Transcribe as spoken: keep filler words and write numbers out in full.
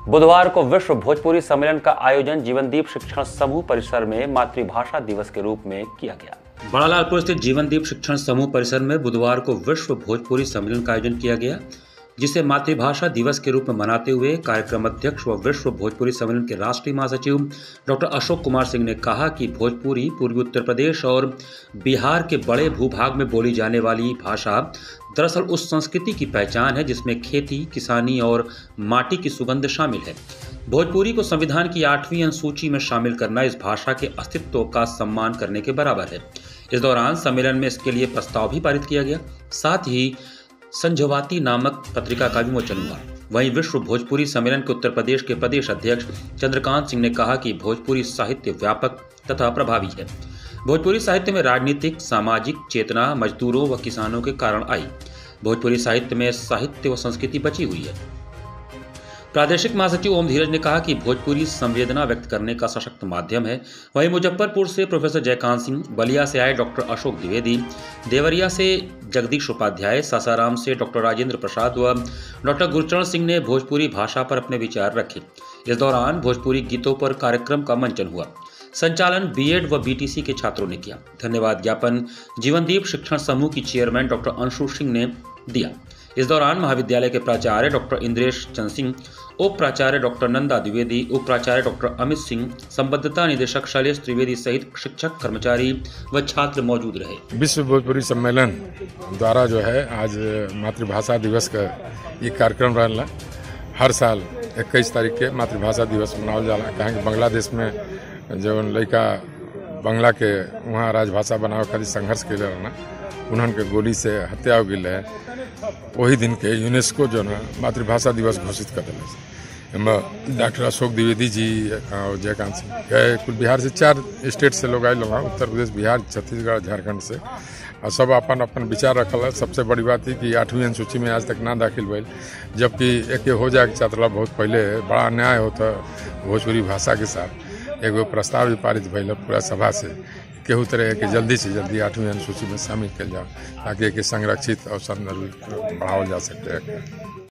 बुधवार को विश्व भोजपुरी सम्मेलन का आयोजन जीवनदीप शिक्षण समूह परिसर में मातृभाषा दिवस के रूप में किया गया। बड़ा लालपुर स्थित जीवनदीप शिक्षण समूह परिसर में बुधवार को विश्व भोजपुरी सम्मेलन का आयोजन किया गया, जिसे मातृभाषा दिवस के रूप में मनाते हुए कार्यक्रम अध्यक्ष व विश्व भोजपुरी सम्मेलन के राष्ट्रीय महासचिव डॉक्टर अशोक कुमार सिंह ने कहा कि भोजपुरी पूर्वी उत्तर प्रदेश और बिहार के बड़े भूभाग में बोली जाने वाली भाषा दरअसल उस संस्कृति की पहचान है जिसमें खेती, किसानी और माटी की सुगंध शामिल है। भोजपुरी को संविधान की आठवीं अनुसूची में शामिल करना इस भाषा के अस्तित्व का सम्मान करने के बराबर है। इस दौरान सम्मेलन में इसके लिए प्रस्ताव भी पारित किया गया। साथ ही संझवाती नामक पत्रिका का विमोचन हुआ। वहीं विश्व भोजपुरी सम्मेलन के उत्तर प्रदेश के प्रदेश अध्यक्ष चंद्रकांत सिंह ने कहा कि भोजपुरी साहित्य व्यापक तथा प्रभावी है। भोजपुरी साहित्य में राजनीतिक, सामाजिक चेतना मजदूरों व किसानों के कारण आई। भोजपुरी साहित्य में साहित्य व संस्कृति बची हुई है। प्रादेशिक महासचिव ओम धीरज ने कहा कि भोजपुरी संवेदना व्यक्त करने का सशक्त माध्यम है। वहीं मुजफ्फरपुर से प्रोफेसर जयकांत सिंह, बलिया से आए डॉक्टर अशोक द्विवेदी, देवरिया से जगदीश उपाध्याय, सासाराम से डॉक्टर राजेंद्र प्रसाद व डॉक्टर गुरचरण सिंह ने भोजपुरी भाषा पर अपने विचार रखे। इस दौरान भोजपुरी गीतों पर कार्यक्रम का मंचन हुआ। संचालन बीएड व बीटीसी के छात्रों ने किया। धन्यवाद ज्ञापन जीवनदीप शिक्षण समूह की चेयरमैन डॉक्टर अंशु सिंह ने दिया। इस दौरान महाविद्यालय के प्राचार्य डॉक्टर इंद्रेश चंद सिंह, उप प्राचार्य डॉक्टर नंदा द्विवेदी, उप प्राचार्य डॉक्टर अमित सिंह, संबद्धता निदेशक शैलेश त्रिवेदी सहित शिक्षक, कर्मचारी व छात्र मौजूद रहे। विश्व भोजपुरी सम्मेलन द्वारा जो है आज मातृभाषा दिवस का ये कार्यक्रम रहला। हर साल इक्कीस तारीख के मातृभाषा दिवस मनावल जाला। कहें कि बांग्लादेश में जो लड़का बांग्ला के वहाँ राजभाषा बनावे खातिर संघर्ष के रहना, उन्होंने के गोली से हत्या हो गई है। वही दिन के यूनेस्को जो ना मातृभाषा दिवस घोषित कर दिला। डॉक्टर अशोक द्विवेदी जी और जयकांत सिंह गए। कुल बिहार से चार स्टेट से लोग आए, लोग उत्तर प्रदेश, बिहार, छत्तीसगढ़, झारखंड से, और सब अपन अपन विचार रखल है। सबसे बड़ी बात है कि आठवीं अनुसूची में आज तक ना दाखिल भइल, जबकि एक हो जाए छात्रा बहुत पहले बड़ा अन्याय होता भोजपुरी भाषा के साथ। एगो प्रस्ताव भी पारित भइल पूरा सभा से, केहू तरह के जल्दी से जल्दी आठवीं अनुसूची में शामिल किया जाओ ताकि संरक्षित और संदर्भित बढ़ावल जा सकते हैं।